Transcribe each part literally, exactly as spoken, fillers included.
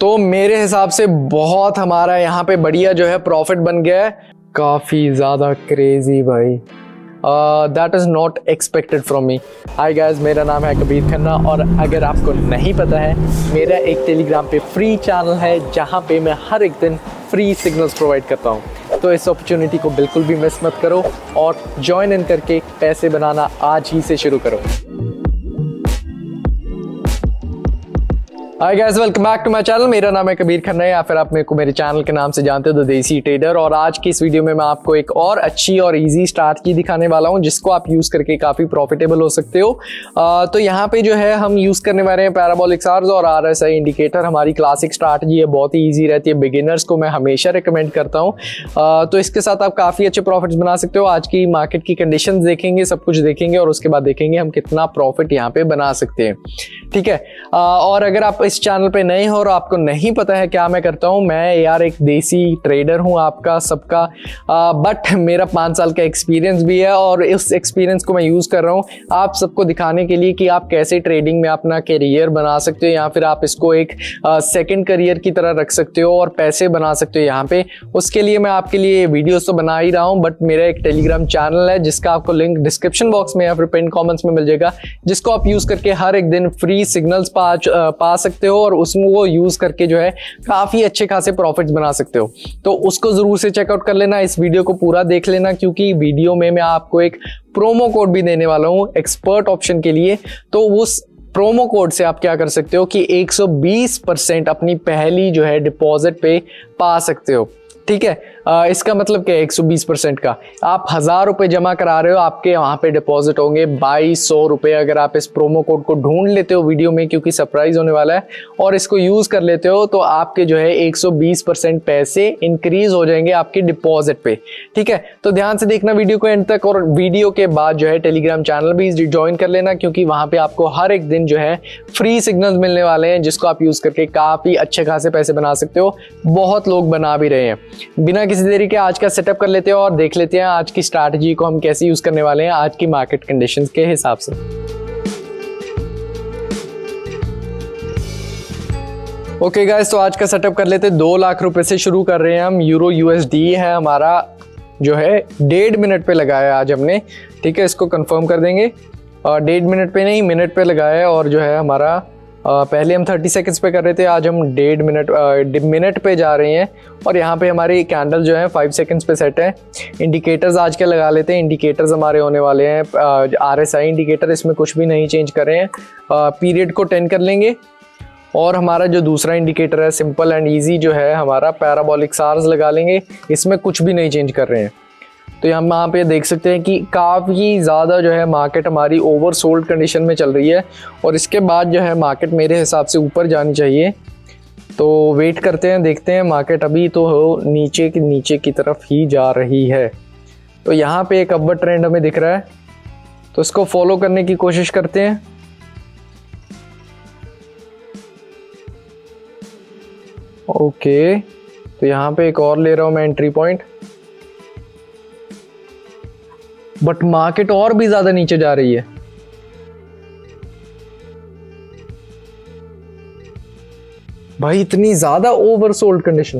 तो मेरे हिसाब से बहुत हमारा यहाँ पे बढ़िया जो है प्रॉफिट बन गया है, काफ़ी ज़्यादा क्रेजी भाई। That is not expected from me. Hi guys, मेरा नाम है कबीर खन्ना और अगर आपको नहीं पता है, मेरा एक टेलीग्राम पे फ्री चैनल है जहाँ पे मैं हर एक दिन फ्री सिग्नल्स प्रोवाइड करता हूँ। तो इस अपॉर्चुनिटी को बिल्कुल भी मिस मत करो और ज्वाइन इन करके पैसे बनाना आज ही से शुरू करो। Hi guys, welcome back to my channel. मेरा नाम है कबीर खन्ना या फिर आप मेरे को मेरे चैनल के नाम से जानते हो, द देसी ट्रेडर। और आज की इस वीडियो में मैं आपको एक और अच्छी और इजी स्ट्रैटेजी दिखाने वाला हूं जिसको आप यूज करके काफी प्रॉफिटेबल हो सकते हो। आ, तो यहाँ पे जो है हम यूज करने वाले हैं पैराबोलिक स्टार्स और आरएसआई इंडिकेटर। हमारी क्लासिक स्ट्रैटेजी है, बहुत ही ईजी रहती है, बिगिनर्स को मैं हमेशा रिकमेंड करता हूँ। तो इसके साथ आप काफी अच्छे प्रॉफिट्स बना सकते हो। आज की मार्केट की कंडीशन देखेंगे, सब कुछ देखेंगे और उसके बाद देखेंगे हम कितना प्रॉफिट यहाँ पे बना सकते हैं। ठीक है, आ, और अगर आप इस चैनल पे नए हो और आपको नहीं पता है क्या मैं करता हूं, मैं यार एक देसी ट्रेडर हूं आपका सबका, बट मेरा पाँच साल का एक्सपीरियंस भी है और इस एक्सपीरियंस को मैं यूज कर रहा हूं आप सबको दिखाने के लिए कि आप कैसे ट्रेडिंग में अपना करियर बना सकते हो या फिर आप इसको एक सेकंड करियर की तरह रख सकते हो और पैसे बना सकते हो यहाँ पे। उसके लिए मैं आपके लिए वीडियोस तो बना ही रहा हूँ, बट मेरा एक टेलीग्राम चैनल है जिसका आपको लिंक डिस्क्रिप्शन बॉक्स में या फिर पिन कमेंट्स में मिल जाएगा, जिसको आप यूज करके हर एक दिन फ्री सिग्नल्स पा पा सकते हो और उसमें वो यूज करके जो है काफी अच्छे खासे प्रॉफिट्स बना सकते हो। तो उसको जरूर से चेकआउट कर लेना, इस वीडियो को पूरा देख लेना क्योंकि वीडियो में मैं आपको एक प्रोमो कोड भी देने वाला हूं एक्सपर्ट ऑप्शन के लिए। तो उस प्रोमो कोड से आप क्या कर सकते हो कि एक सौ बीस परसेंट अपनी पहली जो है डिपॉजिट पे पा सकते हो। ठीक है, आ, इसका मतलब क्या है? एक सौ बीस परसेंट का आप हजार रुपए जमा करा रहे हो, आपके वहां पे डिपॉजिट होंगे बाईस सौ रुपए। अगर आप इस प्रोमो कोड को ढूंढ लेते हो वीडियो में, क्योंकि सरप्राइज होने वाला है, और इसको यूज कर लेते हो तो आपके जो है एक सौ बीस परसेंट पैसे इंक्रीज हो जाएंगे आपकी डिपॉजिट पे। ठीक है, तो ध्यान से देखना वीडियो को एंड तक और वीडियो के बाद जो है टेलीग्राम चैनल भी ज्वाइन कर लेना क्योंकि वहां पे आपको हर एक दिन जो है फ्री सिग्नल्स मिलने वाले हैं जिसको आप यूज करके काफी अच्छे खासे पैसे बना सकते हो। बहुत लोग बना भी रहे हैं। बिना किसी देरी के आज का सेटअप कर लेते हैं और देख लेते हैं आज की स्ट्रैटेजी को हम कैसे यूज करने वाले हैं आज की मार्केट कंडीशंस के हिसाब से। ओके गाइस, तो आज का सेटअप कर लेते हैं। दो लाख रुपए से शुरू कर रहे हैं हम। यूरो यूएसडी है हमारा जो है डेढ़ मिनट पे लगाया आज हमने। ठीक है, इसको कंफर्म कर देंगे। डेढ़ मिनट पे नहीं, मिनट पे लगाया है और जो है हमारा Uh, पहले हम तीस सेकंड्स पे कर रहे थे, आज हम डेढ़ मिनट uh, मिनट पे जा रहे हैं और यहाँ पे हमारी कैंडल जो है पाँच सेकंड्स पे सेट है। इंडिकेटर्स आज के लगा लेते हैं। इंडिकेटर्स हमारे होने वाले हैं आरएसआई इंडिकेटर, इसमें कुछ भी नहीं चेंज कर रहे हैं। पीरियड uh, को टेन कर लेंगे और हमारा जो दूसरा इंडिकेटर है सिंपल एंड ईजी जो है हमारा पैराबोलिक स्टार्स लगा लेंगे, इसमें कुछ भी नहीं चेंज कर रहे हैं। तो हम यहाँ पे देख सकते हैं कि काफ़ी ज़्यादा जो है मार्केट हमारी ओवर सोल्ड कंडीशन में चल रही है और इसके बाद जो है मार्केट मेरे हिसाब से ऊपर जानी चाहिए। तो वेट करते हैं, देखते हैं। मार्केट अभी तो नीचे की नीचे की तरफ ही जा रही है। तो यहाँ पे एक अपवर्ड ट्रेंड हमें दिख रहा है, तो इसको फॉलो करने की कोशिश करते हैं। ओके, तो यहाँ पे एक और ले रहा हूँ मैं एंट्री पॉइंट, बट मार्केट और भी ज्यादा नीचे जा रही है। भाई इतनी ज्यादा ओवरसोल्ड कंडीशन।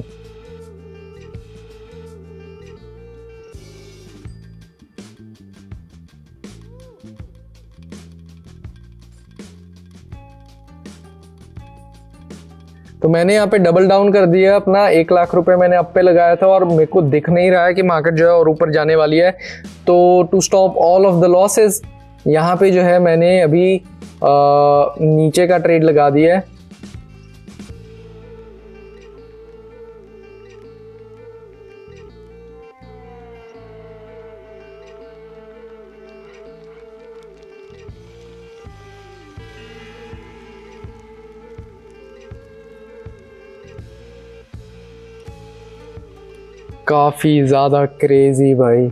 तो मैंने यहाँ पे डबल डाउन कर दिया अपना। एक लाख रुपए मैंने अप पे लगाया था और मेरे को दिख नहीं रहा है कि मार्केट जो है और ऊपर जाने वाली है। तो to stop all of the losses यहाँ पे जो है मैंने अभी आ, नीचे का ट्रेड लगा दिया है। काफी ज्यादा क्रेजी भाई।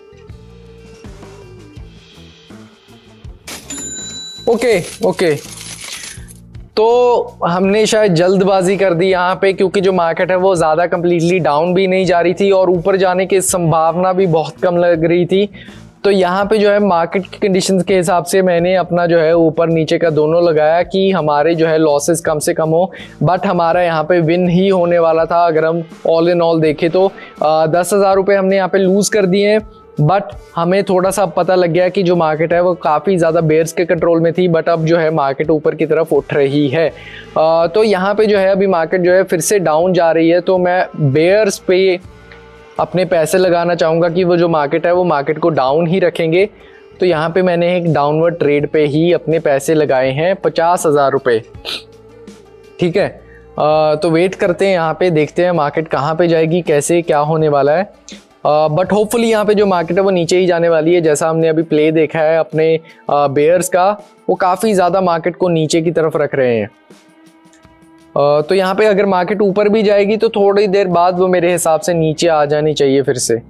ओके ओके, तो हमने शायद जल्दबाजी कर दी यहाँ पे क्योंकि जो मार्केट है वो ज़्यादा कंप्लीटली डाउन भी नहीं जा रही थी और ऊपर जाने की संभावना भी बहुत कम लग रही थी। तो यहाँ पे जो है मार्केट की कंडीशंस के हिसाब से मैंने अपना जो है ऊपर नीचे का दोनों लगाया कि हमारे जो है लॉसेस कम से कम हो, बट हमारा यहाँ पे विन ही होने वाला था। अगर हम ऑल इन ऑल देखें तो दस हज़ार रुपये हमने यहाँ पे लूज़ कर दिए हैं, बट हमें थोड़ा सा पता लग गया कि जो मार्केट है वो काफ़ी ज़्यादा बेयर्स के कंट्रोल में थी, बट अब जो है मार्केट ऊपर की तरफ उठ रही है। आ, तो यहाँ पे जो है अभी मार्केट जो है फिर से डाउन जा रही है, तो मैं बेयर्स पे अपने पैसे लगाना चाहूँगा कि वो जो मार्केट है वो मार्केट को डाउन ही रखेंगे। तो यहाँ पे मैंने एक डाउनवर्ड ट्रेड पे ही अपने पैसे लगाए हैं पचास हज़ार रुपये, ठीक है। आ, तो वेट करते हैं, यहाँ पे देखते हैं मार्केट कहाँ पे जाएगी, कैसे क्या होने वाला है। बट होपफुली यहाँ पे जो मार्केट है वो नीचे ही जाने वाली है। जैसा हमने अभी प्ले देखा है अपने बेयर्स का, वो काफ़ी ज़्यादा मार्केट को नीचे की तरफ रख रहे हैं। uh, तो यहाँ पे अगर मार्केट ऊपर भी जाएगी तो थोड़ी देर बाद वो मेरे हिसाब से नीचे आ जानी चाहिए फिर से।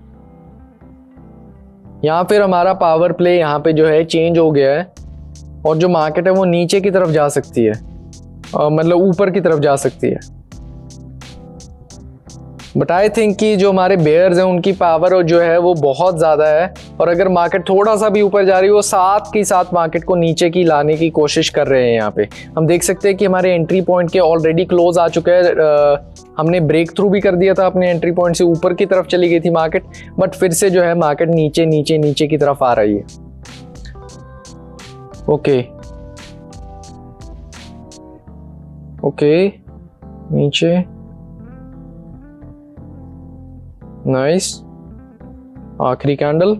यहाँ फिर हमारा पावर प्ले यहाँ पे जो है चेंज हो गया है और जो मार्केट है वो नीचे की तरफ जा सकती है, uh, मतलब ऊपर की तरफ जा सकती है। बट आई थिंक कि जो हमारे बेयर्स हैं उनकी पावर जो है वो बहुत ज़्यादा है, और अगर मार्केट थोड़ा सा भी ऊपर जा रही है वो साथ के साथ मार्केट को नीचे की लाने की कोशिश कर रहे हैं। यहाँ पे हम देख सकते हैं कि हमारे एंट्री पॉइंट के ऑलरेडी क्लोज आ चुका है। आ, हमने ब्रेक थ्रू भी कर दिया था, अपने एंट्री पॉइंट से ऊपर की तरफ चली गई थी मार्केट, बट फिर से जो है मार्केट नीचे नीचे नीचे की तरफ आ रही है। ओके ओके नीचे, नाइस, आखिरी कैंडल।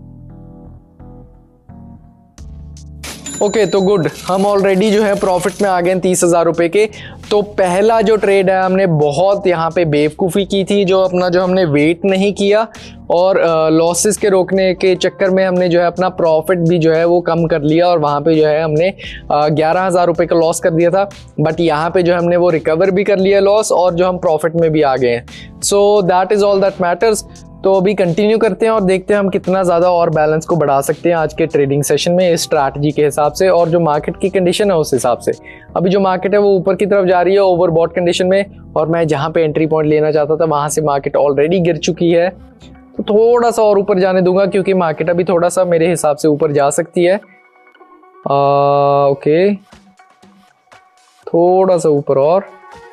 ओके तो गुड, हम ऑलरेडी जो है प्रॉफिट में आ गए तीस हजार रुपए के। तो पहला जो ट्रेड है हमने बहुत यहाँ पे बेवकूफ़ी की थी, जो अपना जो हमने वेट नहीं किया और लॉसेस के रोकने के चक्कर में हमने जो है अपना प्रॉफिट भी जो है वो कम कर लिया, और वहाँ पे जो है हमने ग्यारह हज़ार रुपये का लॉस कर दिया था। बट यहाँ पे जो हमने वो रिकवर भी कर लिया लॉस, और जो हम प्रॉफिट में भी आ गए हैं। So that is all that matters. तो अभी कंटिन्यू करते हैं और देखते हैं हम कितना ज़्यादा और बैलेंस को बढ़ा सकते हैं आज के ट्रेडिंग सेशन में, इस स्ट्रैटेजी के हिसाब से और जो मार्केट की कंडीशन है उस हिसाब से। अभी जो मार्केट है वो ऊपर की तरफ जा रही है ओवरबॉट कंडीशन में, और मैं जहाँ पे एंट्री पॉइंट लेना चाहता था वहाँ से मार्केट ऑलरेडी गिर चुकी है। तो थोड़ा सा और ऊपर जाने दूंगा क्योंकि मार्केट अभी थोड़ा सा मेरे हिसाब से ऊपर जा सकती है। आ, ओके थोड़ा सा ऊपर और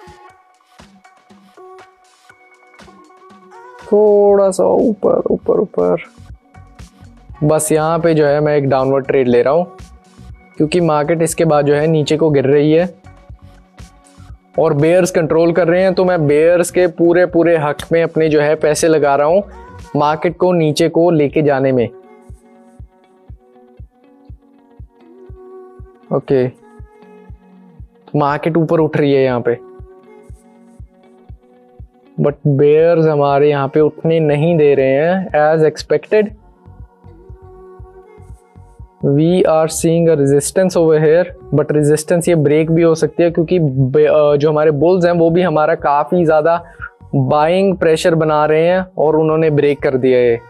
थोड़ा सा ऊपर ऊपर ऊपर, बस यहाँ पे जो है मैं एक डाउनवर्ड ट्रेड ले रहा हूँ क्योंकि मार्केट इसके बाद जो है नीचे को गिर रही है और बेयर्स कंट्रोल कर रहे हैं। तो मैं बेयर्स के पूरे पूरे हक में अपने जो है पैसे लगा रहा हूँ मार्केट को नीचे को लेके जाने में। ओके तो मार्केट ऊपर उठ रही है यहाँ पे, बट बेयर्स हमारे यहाँ पे उठने नहीं दे रहे हैं as expected. We are seeing a resistance over here, but resistance ये ब्रेक भी हो सकती है क्योंकि जो हमारे बुल्स हैं वो भी हमारा काफ़ी ज़्यादा बाइंग प्रेशर बना रहे हैं और उन्होंने ब्रेक कर दिया है।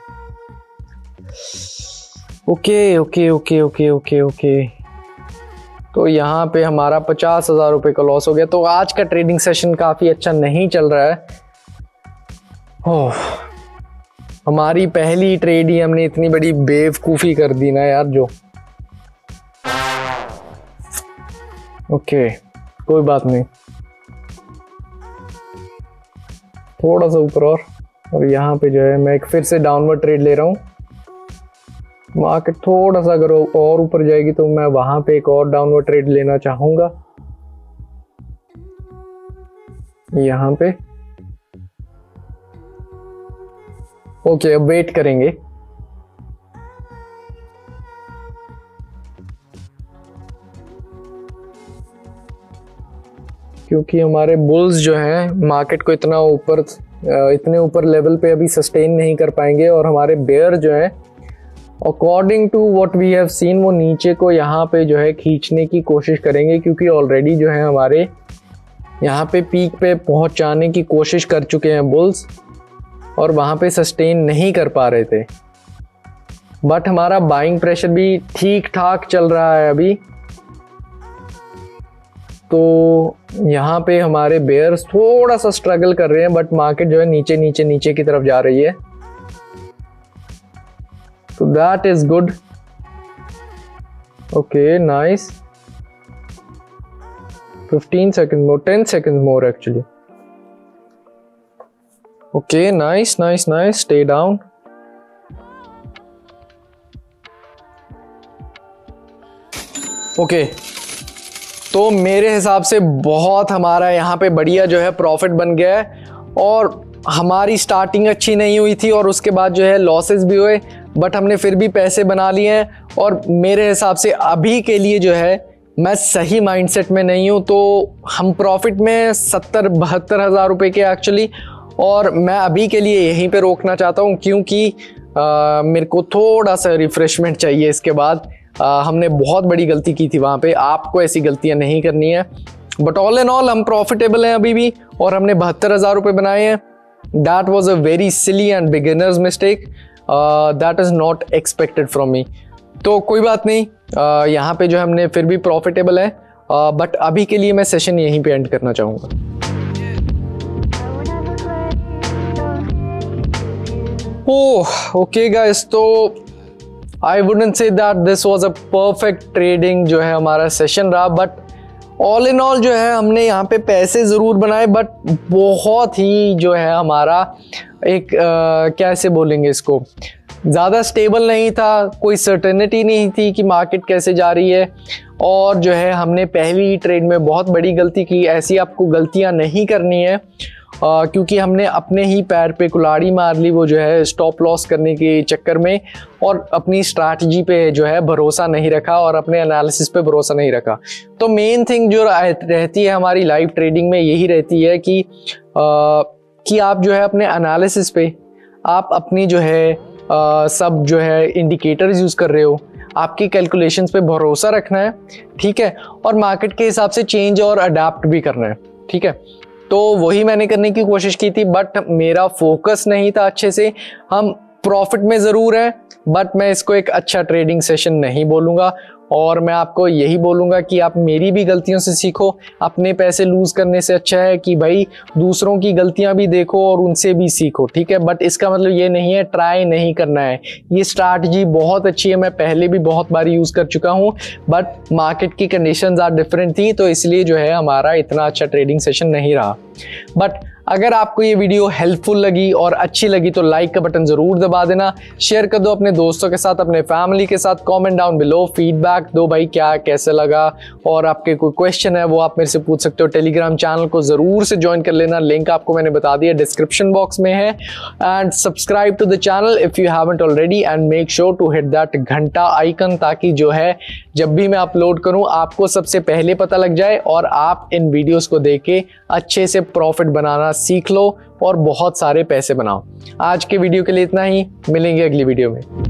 Okay okay okay okay okay okay तो यहाँ पे हमारा पचास हज़ार रुपये का लॉस हो गया। तो आज का ट्रेडिंग सेशन काफ़ी अच्छा नहीं चल रहा है। ओह हमारी पहली ट्रेड ही हमने इतनी बड़ी बेवकूफ़ी कर दी ना यार जो। ओके कोई बात नहीं, थोड़ा सा ऊपर और और यहाँ पे जो है मैं एक फिर से डाउनवर्ड ट्रेड ले रहा हूँ। मार्केट थोड़ा सा अगर और ऊपर जाएगी तो मैं वहां पे एक और डाउनवर्ड ट्रेड लेना चाहूंगा यहाँ पे। ओके अब वेट करेंगे। क्योंकि हमारे बुल्स जो हैं मार्केट को इतना ऊपर इतने ऊपर लेवल पे अभी सस्टेन नहीं कर पाएंगे, और हमारे बेयर जो हैं according to what we have seen वो नीचे को यहाँ पे जो है खींचने की कोशिश करेंगे, क्योंकि ऑलरेडी जो है हमारे यहाँ पे पीक पे पहुँचाने की कोशिश कर चुके हैं बुल्स और वहाँ पे सस्टेन नहीं कर पा रहे थे। बट हमारा बाइंग प्रेशर भी ठीक ठाक चल रहा है अभी। तो यहाँ पे हमारे बेयर्स थोड़ा सा स्ट्रगल कर रहे हैं, बट मार्केट जो है नीचे नीचे नीचे की तरफ जा रही है। So that is good. Okay, nice. fifteen seconds more, ten seconds more actually. Okay, nice, nice, nice. Stay down. Okay. तो मेरे हिसाब से बहुत हमारा यहाँ पे बढ़िया जो है प्रॉफिट बन गया है, और हमारी स्टार्टिंग अच्छी नहीं हुई थी और उसके बाद जो है लॉसेस भी हुए, बट हमने फिर भी पैसे बना लिए हैं। और मेरे हिसाब से अभी के लिए जो है मैं सही माइंडसेट में नहीं हूँ, तो हम प्रॉफिट में सत्तर बहत्तर हज़ार रुपये के एक्चुअली, और मैं अभी के लिए यहीं पे रोकना चाहता हूँ क्योंकि आ, मेरे को थोड़ा सा रिफ्रेशमेंट चाहिए इसके बाद। आ, हमने बहुत बड़ी गलती की थी वहाँ पे, आपको ऐसी गलतियाँ नहीं करनी है। बट ऑल एंड ऑल हम प्रॉफिटेबल हैं अभी भी, और हमने बहत्तर हज़ार रुपये बनाए हैं। That was a very silly and beginners mistake, that is not expected from me. तो कोई बात नहीं, uh, यहाँ पे जो हमने फिर भी प्रॉफिटेबल है, बट uh, अभी के लिए मैं सेशन यहीं पे एंड करना चाहूँगा। ओह ओके गाइस, तो I wouldn't say that this was a perfect trading जो है हमारा सेशन रहा, बट ऑल इन ऑल जो है हमने यहाँ पे पैसे ज़रूर बनाए, बट बहुत ही जो है हमारा एक आ, कैसे बोलेंगे इसको, ज़्यादा स्टेबल नहीं था, कोई सर्टेनिटी नहीं थी कि मार्केट कैसे जा रही है। और जो है हमने पहली ही ट्रेड में बहुत बड़ी गलती की। ऐसी आपको गलतियाँ नहीं करनी है, आ, क्योंकि हमने अपने ही पैर पे कुल्हाड़ी मार ली वो जो है स्टॉप लॉस करने के चक्कर में, और अपनी स्ट्रैटेजी पे जो है भरोसा नहीं रखा और अपने एनालिसिस पे भरोसा नहीं रखा। तो मेन थिंग जो रहती है हमारी लाइव ट्रेडिंग में यही रहती है कि आ, कि आप जो है अपने एनालिसिस पे, आप अपनी जो है आ, सब जो है इंडिकेटर्स यूज़ कर रहे हो, आपकी कैलकुलेशंस पे भरोसा रखना है, ठीक है, और मार्केट के हिसाब से चेंज और अडाप्ट भी करना है, ठीक है। तो वही मैंने करने की कोशिश की थी, बट मेरा फोकस नहीं था अच्छे से। हम प्रॉफिट में ज़रूर हैं, बट मैं इसको एक अच्छा ट्रेडिंग सेशन नहीं बोलूँगा, और मैं आपको यही बोलूँगा कि आप मेरी भी गलतियों से सीखो। अपने पैसे लूज़ करने से अच्छा है कि भाई दूसरों की गलतियाँ भी देखो और उनसे भी सीखो, ठीक है। बट इसका मतलब ये नहीं है ट्राई नहीं करना है। ये स्ट्रैटेजी बहुत अच्छी है, मैं पहले भी बहुत बार यूज़ कर चुका हूँ, बट मार्केट की कंडीशंस आर डिफरेंट थी, तो इसलिए जो है हमारा इतना अच्छा ट्रेडिंग सेशन नहीं रहा। बट अगर आपको ये वीडियो हेल्पफुल लगी और अच्छी लगी तो लाइक का बटन ज़रूर दबा देना, शेयर कर दो अपने दोस्तों के साथ, अपने फैमिली के साथ। कमेंट डाउन बिलो फीडबैक दो भाई, क्या कैसे लगा, और आपके कोई क्वेश्चन है वो आप मेरे से पूछ सकते हो। टेलीग्राम चैनल को ज़रूर से ज्वाइन कर लेना, लिंक आपको मैंने बता दिया डिस्क्रिप्शन बॉक्स में है। And subscribe to the channel if you haven't already, and make sure to hit that घंटा आइकन, ताकि जो है जब भी मैं अपलोड करूँ आपको सबसे पहले पता लग जाए और आप इन वीडियोज़ को देख के अच्छे से प्रॉफिट बनाना सीख लो और बहुत सारे पैसे बनाओ। आज के वीडियो के लिए इतना ही, मिलेंगे अगली वीडियो में।